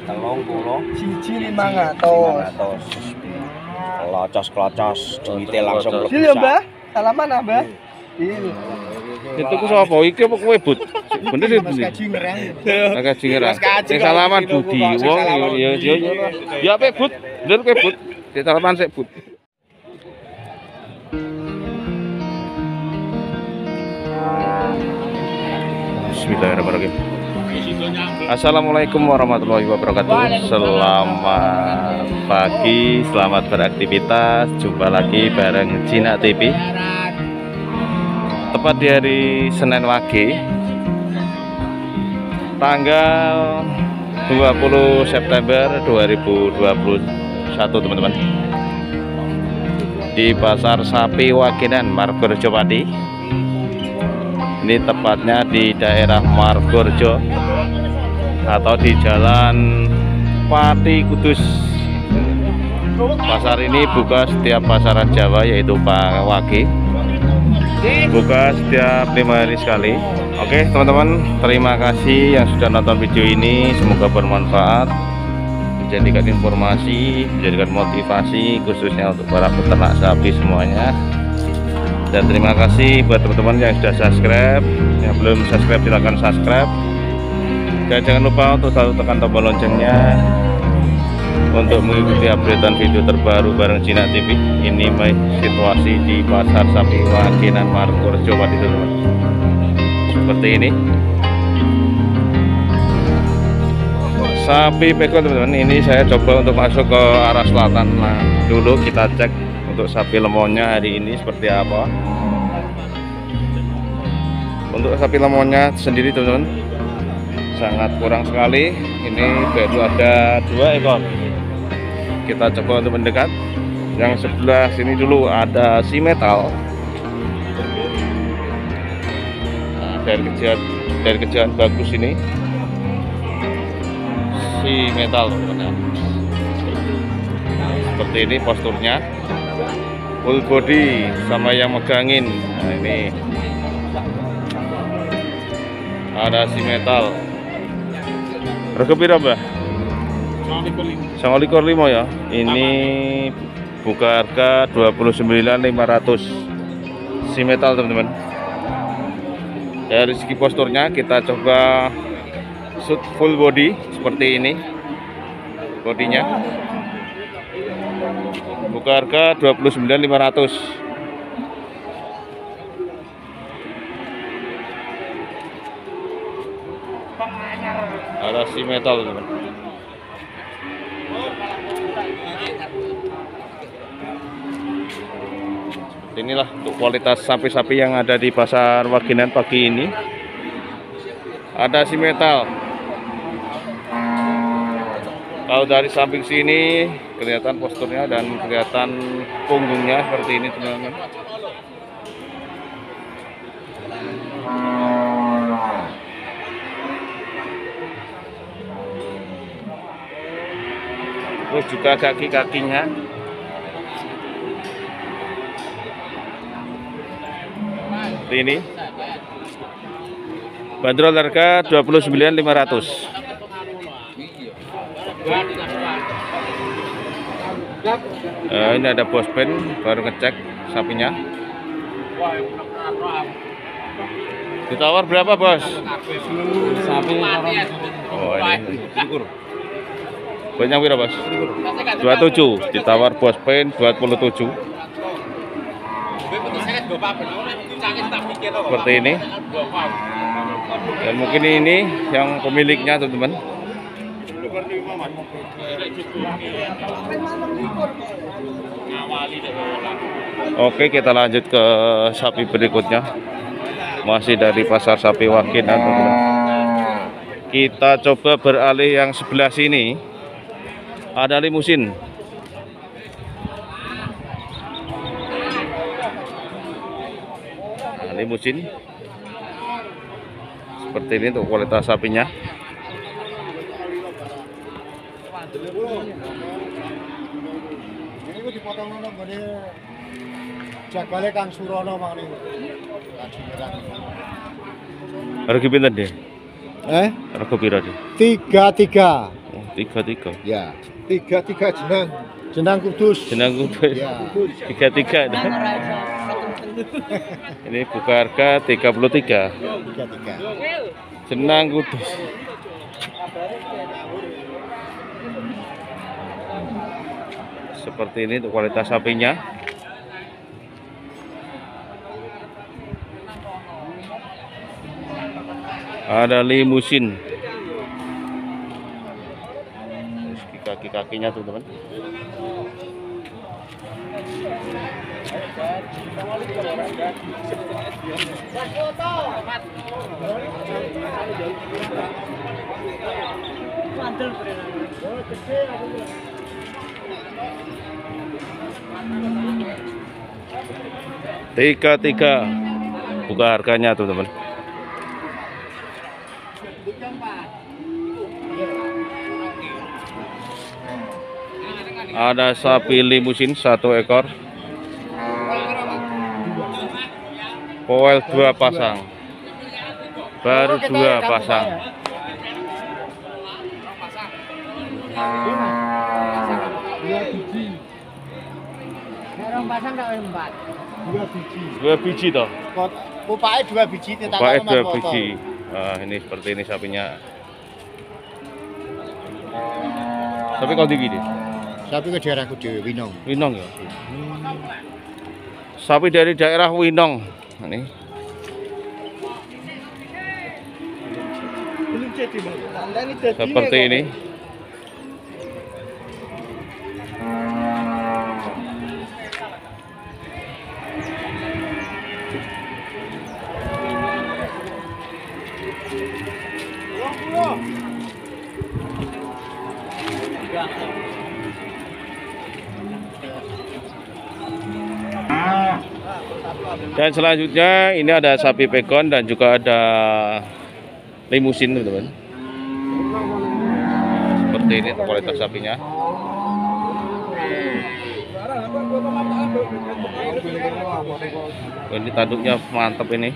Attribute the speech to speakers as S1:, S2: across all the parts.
S1: Siji 500.
S2: Kelocos duite langsung mlebu.
S1: Deal ya, Mbah. Salaman ah, Mbah. Deal.
S3: Itu ku sapa iki apa kowe Bud? Bener ya Bud.
S1: Kaji ngerang.
S3: Kaji ngerang. Sing salaman Budi. Wong ya ya ape Bud? Bener kowe Bud. Sing salaman sik Bud. Bismillahirrahmanirrahim. Assalamualaikum warahmatullahi wabarakatuh. Selamat pagi, selamat beraktivitas. Jumpa lagi bareng Cina TV. Tepat di hari Senin Wage, tanggal 20 September 2021, teman-teman. Di Pasar Sapi Wagenan, Margorejo Pati. Ini tepatnya di daerah Margorejo atau di Jalan Pati Kudus. Pasar ini buka setiap pasaran Jawa, yaitu Pak Wage. Buka setiap 5 hari sekali. Oke teman-teman, terima kasih yang sudah nonton video ini. Semoga bermanfaat, menjadikan informasi, menjadikan motivasi, khususnya untuk para peternak sapi semuanya. Dan terima kasih buat teman-teman yang sudah subscribe. Yang belum subscribe silahkan subscribe. Dan jangan lupa untuk selalu tekan tombol loncengnya untuk mengikuti updatean video terbaru bareng Cina TV. Ini situasi di Pasar Sapi Wagenan, Margorejo Pati, teman-teman. Seperti ini. Sapi pekon, teman-teman. Ini saya coba untuk masuk ke arah selatan. Nah, dulu kita cek untuk sapi lemonnya hari ini seperti apa. Untuk sapi lemonnya sendiri, teman-teman, sangat kurang sekali. Ini baru ada 2 ekor. Kita coba untuk mendekat. Yang sebelah sini dulu ada si metal. Nah, dari kejauhan bagus ini si metal, teman-teman. Seperti ini posturnya, full body sama yang megangin. Nah, ini ada si metal. Rego pira, Mbah? 9,5 ya. Ini buka harga 29.500 si metal, teman-teman. Dari segi posturnya kita coba shoot full body seperti ini. Bodinya buka harga 29.500. Ada si metal, teman. Inilah untuk kualitas sapi-sapi yang ada di Pasar Wagenan pagi ini. Ada si metal. Kalau dari samping sini kelihatan posturnya dan kelihatan punggungnya seperti ini, teman-teman. Terus juga kaki-kakinya. Seperti ini. Bandrol harga 29.500. Ini ada bospen, baru ngecek sapinya. Ditawar berapa, Bos? Sapi. Oh, ini. Banyak berapa, Bos? 27. Ditawar bospen 27. Seperti ini. Dan mungkin ini yang pemiliknya, teman-teman. Oke, kita lanjut ke sapi berikutnya. Masih dari Pasar Sapi Wagenan, teman-teman. Kita coba beralih yang sebelah sini. Ada limusin. Nah, limusin seperti ini untuk kualitas sapinya.
S1: Ini dipotong nggone jagale Kang Surono mangene.
S3: Harga pinten deh?
S1: Harga
S3: pira deh?
S1: 33.
S3: 33.
S1: Ya. 33 jenang. Jenang kudus.
S3: Jenang kudus.
S1: Ya.
S3: 33. Ini buka harga 33.
S1: 33.
S3: Jenang kudus. Seperti ini untuk kualitas sapinya. Ada limusin. Kaki-kakinya tuh teman. Tiga buka harganya tuh teman. Ada sapi limusin 1 ekor. Poel 2 pasang. Baru 2 pasang.
S1: Pasang enggak 4. 2 biji.
S3: 2 biji toh.
S1: Kupake 2 biji
S3: Kupake 2 biji. Nah, ini seperti ini sapinya. Tapi kalau tinggi deh.
S1: Sapi ke daerahku dhewe Winong.
S3: Winong ya. Sapi dari daerah Winong. Ini. Seperti ini. Dan selanjutnya ini ada sapi pegon dan juga ada limusin teman-teman. Seperti ini kualitas sapinya. Ini tanduknya mantap ini.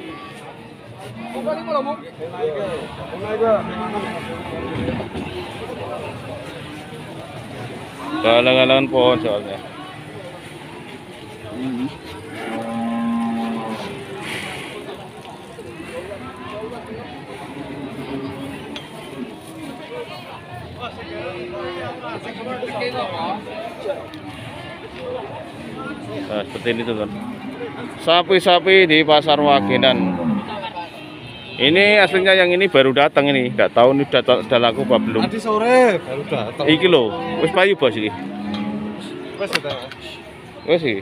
S3: Galang-galangan pohon soalnya. Nah, seperti ini tuh kan. Sapi-sapi di pasar Wagenan. Ini aslinya yang ini baru datang ini, nggak tahu ini udah laku apa belum.
S1: Tadi sore baru datang.
S3: Iki lho, wis payu bos iki.
S1: Wes ta.
S3: Wis iki.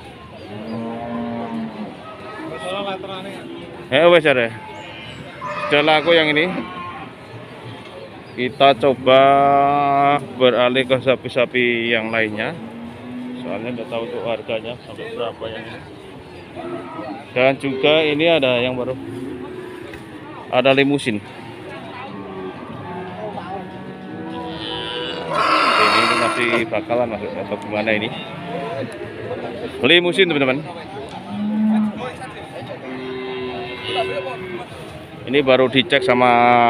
S1: Masalah laterane.
S3: Wes ada. Sudah laku yang ini. Kita coba beralih ke sapi-sapi yang lainnya. Soalnya nggak tahu untuk harganya sampai berapa yang ini. Dan juga ini ada yang baru. Ada limusin. Ini masih bakalan masuk atau gimana ini? Limusin teman-teman. Ini baru dicek sama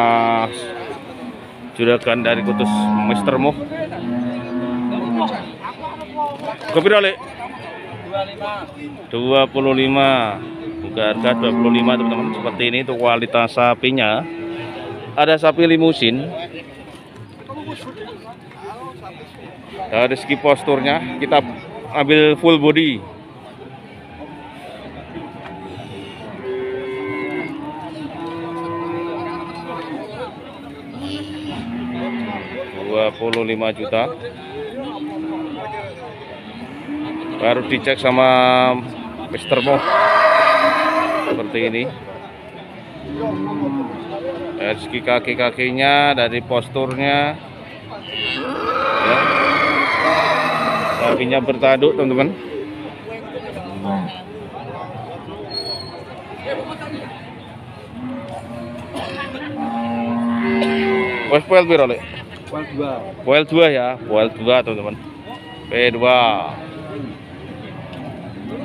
S3: juragan dari Kutus Mr. Mo. Kopi oleh 25. Buka harga 25 teman-teman. Seperti ini untuk kualitas sapinya. Ada sapi limusin. Dari segi posturnya kita ambil full body. Rp25 juta. Baru dicek sama Mr. Mo. Seperti ini. Dari segi kaki-kakinya, dari posturnya ya. Kakinya bertanduk teman-teman. Wes poel piro lek?
S1: Poel 2.
S3: Poel 2 ya, poel 2 teman-teman. P2.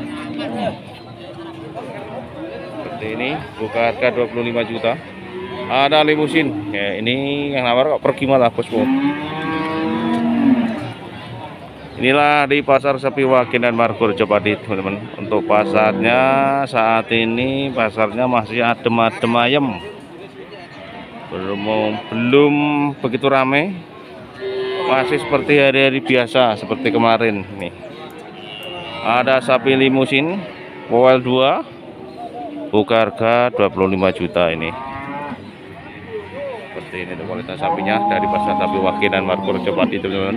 S3: Seperti ini, buka harga 25 juta. Ada limusin. Ya, ini yang nawar kok pergi malah bosku. Inilah di pasar sapi Wagen dan Margorejo Pati, teman-teman. Untuk pasarnya saat ini pasarnya masih adem-adem ayem. Belum begitu ramai. Masih seperti hari-hari biasa seperti kemarin nih. Ada sapi limusin Powell 2. Buka harga 25 juta ini. Seperti ini tuh kualitas sapinya dari pasar sapi Wagen dan Margorejo Pati, teman-teman.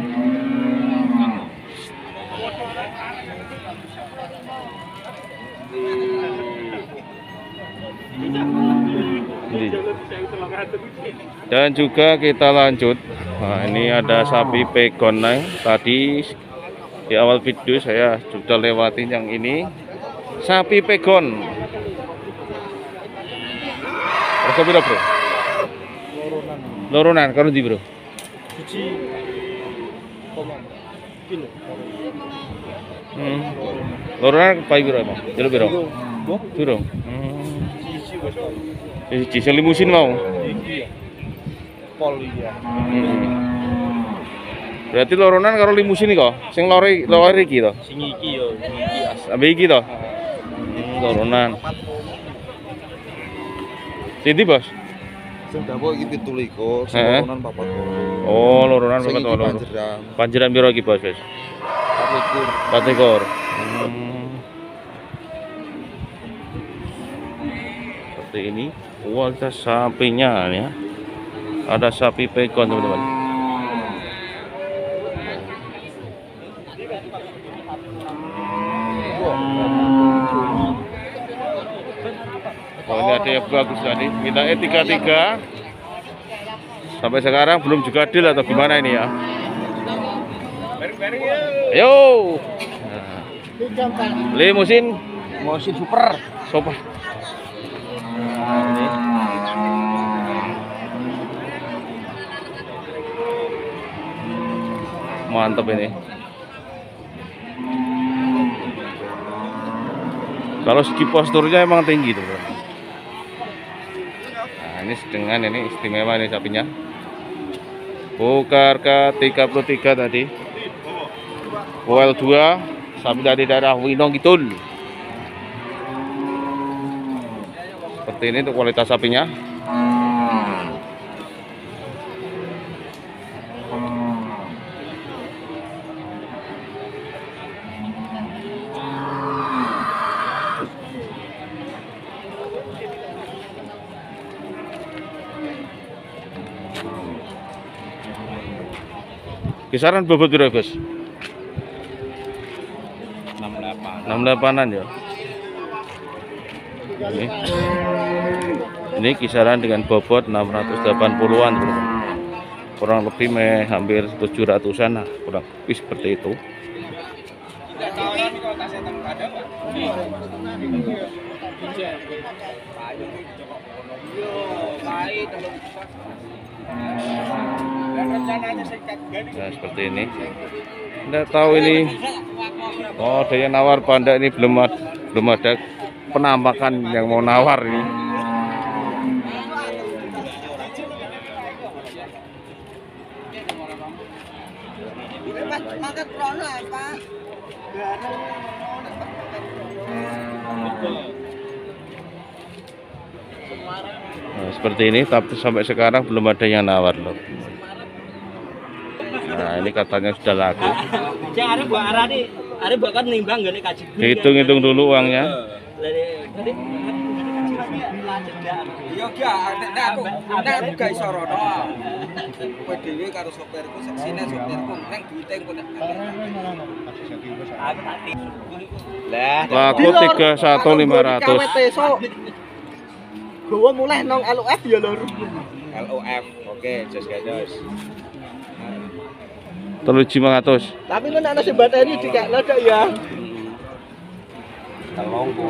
S3: Dan juga kita lanjut. Nah, ini ada sapi pegon tadi di awal video saya sudah lewatin yang ini sapi pegon. Harga berapa bro? Loronan kalau di bro? Loronan pai bro emang? Jelo bro? Bro? Sing limusin mau?
S1: Pol iya.
S3: Berarti loronan karo limusin iki kok. Sing lore iki to.
S2: Sing iki yo, iki as.
S3: Sampai iki to. Loronan. Sindi, Bos?
S2: Sing dapur iki 17, sing loronan 4.
S3: Oh, loronan 4
S2: Sing iki
S3: loro.
S2: panjeran.
S3: Panjeran piro iki, Bos, wis? 4 ekor. Seperti ini kualitas sapinya ya. Ada sapi pegon, teman-teman. Oh, ini ada yang bagus tadi. Minta 33. Sampai sekarang belum juga deal atau gimana ini ya? Ayo. Limusin.
S2: Mosin super.
S3: Sopa. Ini. Mantap ini. Kalau segi posturnya emang tinggi tuh, bro. Nah, ini dengan ini istimewa nih sapinya. Buka harga 33 tadi. Powell 2, sapi dari daerah Winong Kidul. Seperti ini untuk kualitas sapinya. Kisaran bobot berapa, Gus? 68an ya. Ini kisaran dengan bobot 680-an, kurang lebih hampir 700-an lah, kurang lebih seperti itu. Nah, seperti ini. Nggak tahu ini. Oh, ada yang nawar panda ini belum ada penampakan yang mau nawar ini. Nah, seperti ini, tapi sampai sekarang belum ada yang nawar loh. Nah, ini katanya sudah laku. Hitung-hitung dulu uangnya. Laku 31.500.
S2: Gua mulai nong LOF ya lur. LOF. Oke, just guys.
S3: 3.500.
S2: Tapi lu nek sebateni dikekno tok ya. 30.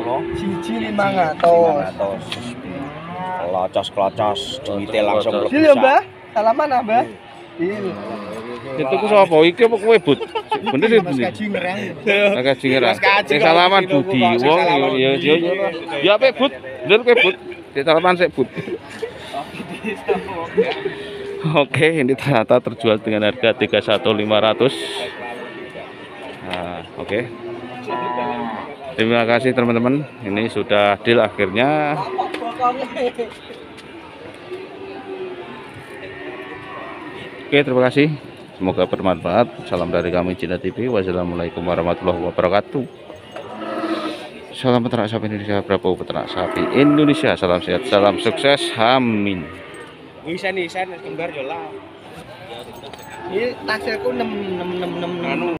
S2: 1.500. Kelocos-kelocos, duite langsung mlebu. Iya, Mbah. Salaman ah, Mbah. Iya.
S3: Itu ku sapa iki apa kowe, Bud? Bener ya, Bud. Kaji ngerang. Sing salaman Budi. Wong ya ape, Bud? Bener kowe, Bud. Salaman sik, Bud. Oke, ini ternyata terjual dengan harga 31.500. Nah, oke. Terima kasih teman-teman. Ini sudah deal akhirnya. Oke, terima kasih. Semoga bermanfaat. Salam dari kami Cina TV. Wassalamualaikum warahmatullahi wabarakatuh. Salam peternak sapi Indonesia, Prabowo peternak sapi Indonesia. Salam sehat, salam sukses. Amin.
S2: Bisa nih, saya kembar jola. Ini taksirku 6.